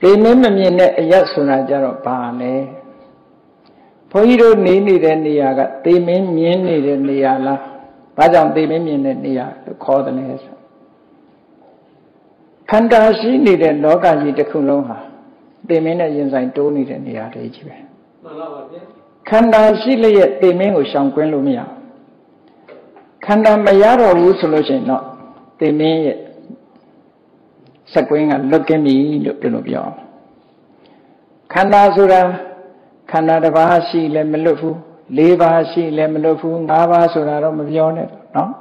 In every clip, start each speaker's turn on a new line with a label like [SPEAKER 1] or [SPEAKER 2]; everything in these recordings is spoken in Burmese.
[SPEAKER 1] They remember me in a yasuna jaro bane. Poiro nini the niaga, they mean me the niala. Badam they mean the nia, the cordoners. Kandashi need a loga yita kuloha. They mean a yin do need a nia. Kandashi lay they mean with Shanquin Lumia. Kanda Mayaro wood solution not. They mean it. Saquing and look at me, look to Nubia. Kanda Sura, Kanda the Vashi, Lemelufu, Levashi, Lemelufu, Nava Sura Romavione, no?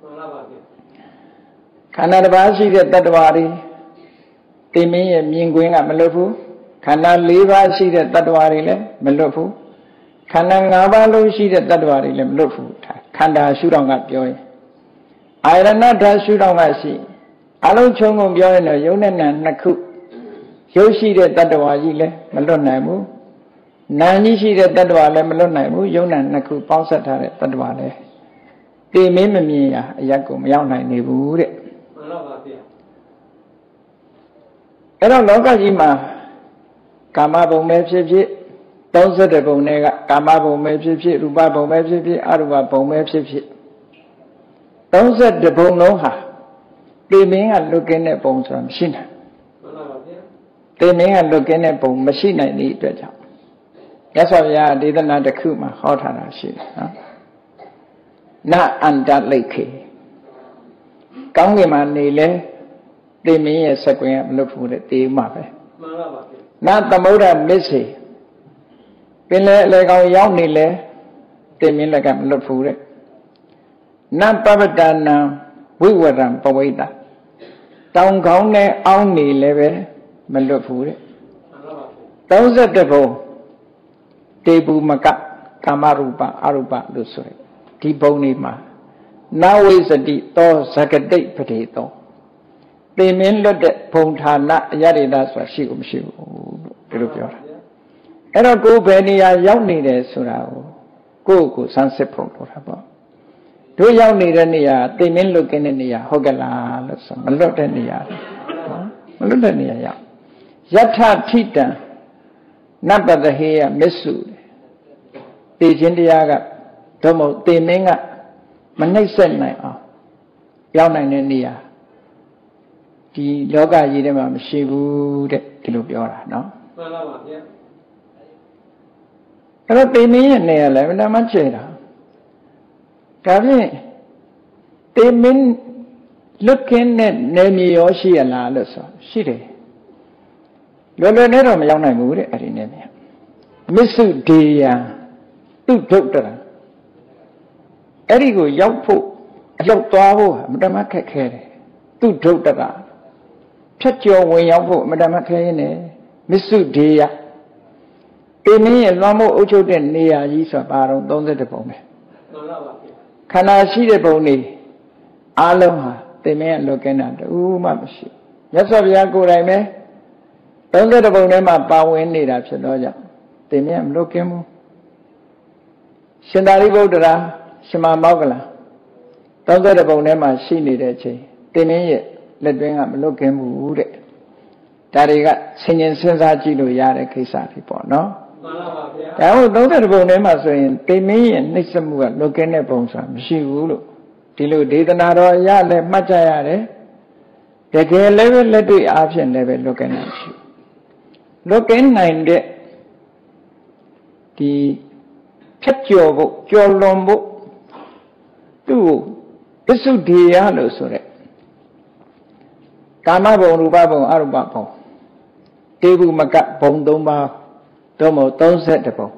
[SPEAKER 1] Kanda the Vashi the Tadwari, they mean a Minguing at Melufu, Kanda Levashi the Tadwari, Melufu, Kanda Navalushi the Tadwari, Melufu, Kanda Shuranga Joy. I don't know that Shuranga. Alo chongo byo na yonena naku yoshi de tatwa ji le malot nai mu nan ji shi de tatwa le malot nai mu yona naku paung sat tha de tatwa le te min ma myin ya ayak ko ma yauk nai ne bu de man la ba bya ai do loka ji ma kama bong me phit phit 32 bong ne ka kama bong me phit phit rupa bong me phit phit arupa bong me phit phit 32 bong long ha They mean a look in a bone from Shina. They mean a look in a bone machine I need to jump. That's why I didn't know the Kuma hot on a ship. Not under lake. Come with my nile, they mean a second look for the mother. Not the motor missy. Been like our young nile, they mean like I'm look for it. Not Baba done. We were on Pawita. Down Gone only level, Melofure. Those at the bow. Debu Maka, Kamarupa, Arupa, Lusure. Tibonima. Now is a deep door, Sakadate potato. They mean that Pontana Yaridas was she. And I'll go Benia Yoni Surao. Go, sunset Ponto. Do young need any they mean look in any Hogala, a lot any Maludania. Yata Tita, not but the hair, Missu. The Jindiaga, Tomo, they menga, Manesan night. Young in India. The Loga Yidema, Shivu, Tilubiora, no? But they mean near 11 Manchera. They mean looking at Nemi Yoshi and Alasa. She did. Lolo Nero Mayana Mood at Nemi. Missu Dia, two doctor. Erigo Yaupo, Yaupo, Madame Kere, two doctor. Touch your way out, Madame Kere, Missu Dia. They mean a Lamo Ocho den near Yisa Baron, don't let the bone. Kana see the bony Aloha, they may look in at Mamashi. Yes, of Yago I may. Don't let the bone my bow in need after Doja. They may look him. Sindari Bodra, Shima Mogala. Don't let the bone my she need a che. They may let bring up look him wood. Daddy got singing since I do Yara Kisati, no? Don't let the bone saying, they may and need some work looking at bones. She will. Tilu did another yard, much I had. They can level let the option level looking at you. Look in 9 the picture book, your lombo. Do this would be yellow, sorry. Kamabo, Rubabo, Arubabo. Tebu Magat, Bondoma. Domo, don't set the bow.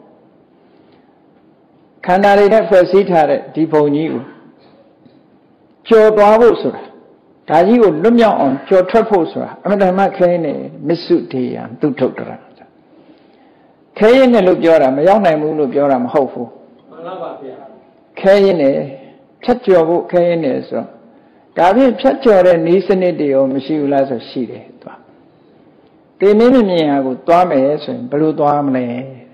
[SPEAKER 1] Canary that first seat had it, deep on you. Joe Bavosura. Taji would lumia on Joe Traposura. I mean, I'm not saying Miss Suti and two total. Kayin look Joram, young name look Joram, hopeful. Kayin, touch your book, Kayin, so. Gavi, touch your niece and idiot, or Monsieur Lazar Shide. They made me a good Thomas and Blue Domine.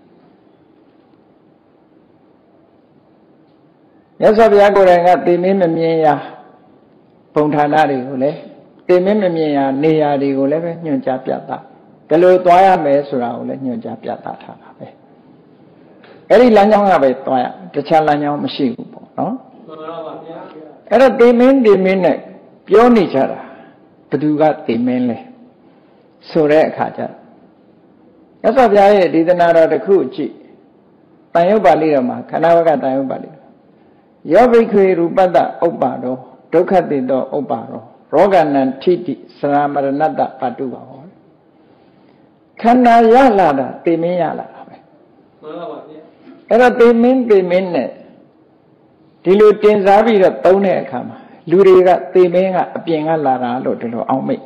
[SPEAKER 1] Yes, of Yago, they made me a Pontanari, they made me a Nia de Uleve, New Japia. ဘယ်လိုသွားရမယ်ဆိုတာကိုလည်းညွှန်ကြားပြသထားတာပဲအဲ့ဒီလမ်းကြောင်းကပဲသွားရတခြားလမ်းကြောင်းမရှိဘူးပေါ့နော်မှန်ပါပါဗျာအဲ့တော့တေမင်းနဲ့ပြောနေကြတာဘသူကတေမင်းလဲဆိုတဲ့အခါကျမြတ်စွာဘုရားရဲ့ဒေသနာတော်တစ်ခုကြည့်တန်ရုပ်ပါဠိတော်မှာခန္ဓာဝကတန်ရုပ်ပါဠိယောဘိခေရူပတ္တဥပ္ပါရောဒုက္ခတိတောဥပ္ပါရောရောဂနံထိတိစရမရဏတ္တပတုပါဟောခန္ဓာရလာတာတေမင်းရလာတာပဲမှန်ပါပါဗျာအဲ့တော့တေမင်းနဲ့ဒီလိုတင်စားပြီးတော့သုံးတဲ့အခါမှာလူတွေကတေမင်းကအပြင်ကလာတာလို့ဒီလိုအောင်မိတ်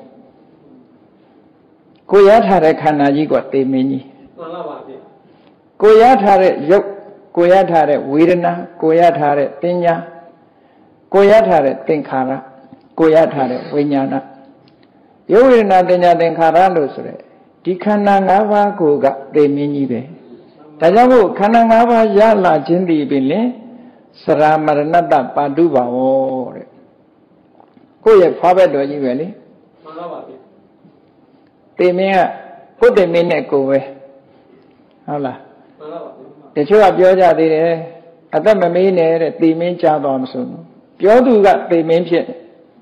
[SPEAKER 1] ကိုရထားတဲ့ခန္ဓာကြီးကတေမင်းကြီးမှန်ပါပါဗျာကိုရထားတဲ့ရုပ်ကိုရထားတဲ့ဝေဒနာကိုရထားတဲ့ပညာကိုရထားတဲ့သင်္ခါရကိုရထားတဲ့ဝိညာဏရုပ်ဝေဒနာပညာသင်္ခါရလို့ဆိုတဲ့ဒီခန္ဓာ၅ပါးကိုကတေမင်းကြီးပဲဒါကြောင့်မို့ခန္ဓာ၅ပါးရလာခြင်းဒီပင်လေစရမရဏတ္တပါတုပါဝတဲ့ကိုယ့်ရဲ့ဖွားဘက်တော်ကြီးပဲလေမှန်ပါပါဗျာတေမင်းကကိုယ်တေမင်းနဲ့ကိုယ်ပဲဟုတ်လားမှန်ပါပါတချို့ကပြောကြသေးတယ်အသက်မမေးနဲ့တဲ့တေမင်းကြားသွားမစိုးဘူးပြောသူကတေမင်းဖြစ်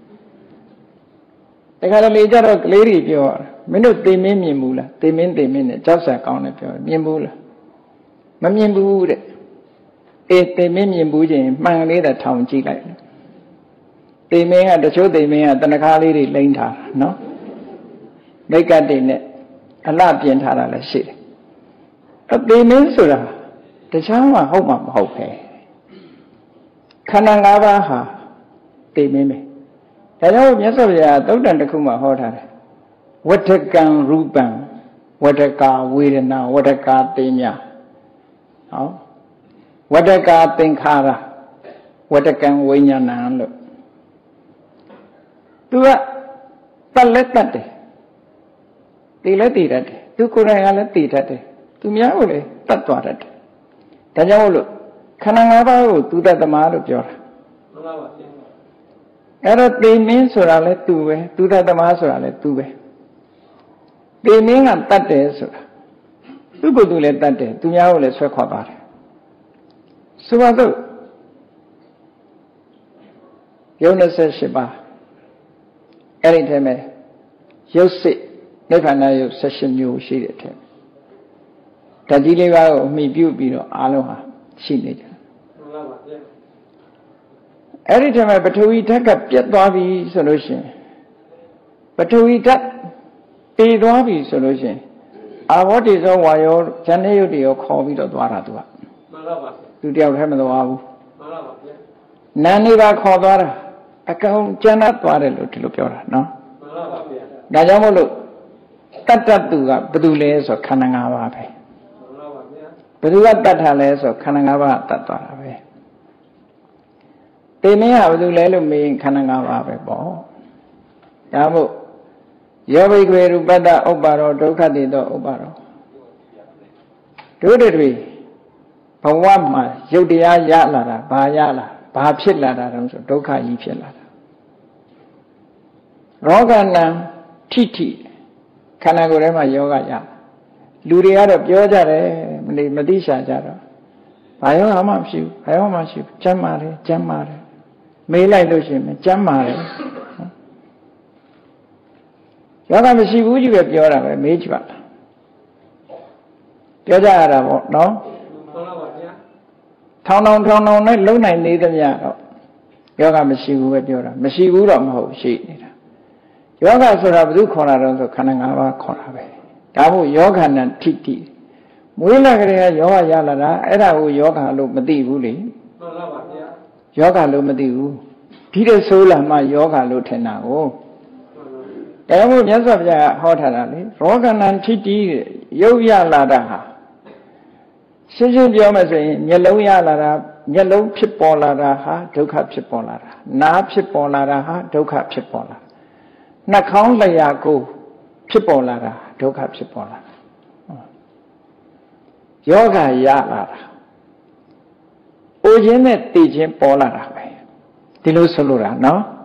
[SPEAKER 1] တခါတလေကြတော့ကလေးတွေပြောမင်းတို့တေမင်းမြင်ဘူးလားတေမင်းနဲ့ကြောက်စရာကောင်းတယ်ပြောမြင်ဘူးလားမမြင်ဘူးတဲ့အေးတေမင်းမြင်ဘူးချင်းမှန်ကလေးတဲ့ထောင်ကြည့်လိုက်တေမင်းကတချို့တေမင်းကတဏခါလေးတွေလိမ့်ထားတာနော်မိတ်ကတ်တွေနဲ့အလှပြင်ထားတာလည်းရှိတယ်အတေမင်းဆိုတာတခြားမှဟုတ်မှာမဟုတ်ပဲခန္ဓာ၅ပါးဟာတေမင်းပဲဒါကြောင့်မြတ်စွာဘုရားသုတ်တန်တစ်ခုမှဟောထားတယ်ဝဋ္ဌကံရူပံဝဋ္ဌကာဝေဒနာဝဋ္ဌကာသိညာဟောဝဋ္ဌကာသင်္ခါရဝဋ္ဌကံဝိညာဏလို့သူကတတ်လက်တတ်တယ်သိလက်သိတတ်တယ်သူကိုယ်တိုင်ကလည်းသိတတ်တယ်သူများကိုလည်းတတ်သွားတတ်တယ်ဒါကြောင့်လို့ခန္ဓာ၅ပါးကိုသူတတ်သမားလို့ပြောတာမှန်ပါပါအဲ့တော့တေမင်းဆိုတာလည်းသူပဲသူတတ်သမားဆိုတာလည်းသူပဲတေမင်းကတတ်တယ်ဆိုတာသူ့ကိုယ်သူလည်းတတ်တယ်သူများကိုလည်းဆွဲခွာပါတယ်ဆိုပါစို့ယုံ28ပါးအဲ့ဒီထဲမှာရုပ်စစ်နိဗ္ဗာန်ရုပ်18မျိုးရှိတဲ့အထက်ဓာတ်ကြီးလေးပါးကိုအမိပြုပြီးတော့အားလုံးဟာရှိနေကြတယ်မှန်ပါပါဗျာအဲ့ဒီထဲမှာပထဝီဓာတ်ကပြတ်သွားပြီဆိုလို့ရှိရင်ပထဝီဓာတ်တည်သွားပြီဆိုလို့ရှိရင်အာဘောတိသောဝါယောဇန်နေယုတ်တွေရောခေါ်ပြီးတော့သွားတာသူကမှန်ပါပါသူတယောက်တည်းမသွားဘူးမှန်ပါပါဗျာနာနေပါခေါ်သွားတာအကောင်ကျန်တ်သွားတယ်လို့ဒီလိုပြောတာနော်မှန်ပါပါဗျာဒါကြောင့်မို့လို့တတ္တသူကဘယ်သူလဲဆိုခန္ဓာ၅ပါးပဲမှန်ပါပါဗျာဘယ်သူကတတ်ထားလဲဆိုခန္ဓာ၅ပါးတတ်သွားတာပဲတေမင်းကဘယ်သူလဲလို့မေးရင်ခန္ဓာ၅ပါးပဲပေါ့ဒါမို့ယောဘိကွေရူပတ္တဥပ္ပါရောဒုက္ခတိတောဥပ္ပါရောတို့တွေဘဝမှာရုပ်တရားရလာတာဘာရလာဘာဖြစ်လာတာတုံးဆိုဒုက္ခကြီးဖြစ်လာတာရောဂနံထိထိခန္ဓာကိုယ်ထဲမှာယောဂရလူတွေကတော့ပြောကြတယ်မသိရှာကြတော့ဘာယောဂမှမရှိဘူးဘာယောဂမှမရှိဘူးကျမ်းမာတယ်မေးလိုက်လို့ရှိရင်ကျမ်းမာတယ်ယောဂမရှိဘူးကြီးပဲပြောတာပဲမေးကြည့်ပါပြောကြရတာပေါ့နော်ထောင်နဲ့လုံနိုင်နေသမျှတော့ယောဂမရှိဘူးပဲပြောတာမရှိဘူးတော့မဟုတ်ရှိနေတာယောဂဆိုတာဘယ်သူခေါ်တာတော့ဆိုခန္ဓာ၅ပါးခေါ်တာပဲဒါမို့ယောဂနံထိတိမွေးလာကြတဲ့ယောဂရလာတာအဲ့ဒါကိုယောဂလို့မသိဘူးလေမှန်ပါပါဗျာယောဂလို့မသိဘူးဒီတဲ့ဆိုးလာမှယောဂလို့ထင်တာကိုဒါမို့မြတ်စွာဘုရားဟောထားတာလေရောဂနံထိတိရုပ်ရလာတာဟာရှင်းရှင်းပြောမယ်ဆိုရင်မျက်လုံးရလာတာမျက်လုံးဖြစ်ပေါ်လာတာဟာဒုက္ခဖြစ်ပေါ်လာတာနားဖြစ်ပေါ်လာတာဟာဒုက္ခဖြစ်ပေါ်လာနှာခေါင်းလျှာကိုဖြစ်ပေါ်လာတာဒုက္ခဖြစ်ပေါ်လာတာယောဂရလာတာအိုခြင်းနဲ့တည်ခြင်းပေါ်လာတာပဲဒီလိုဆိုလိုတာနော်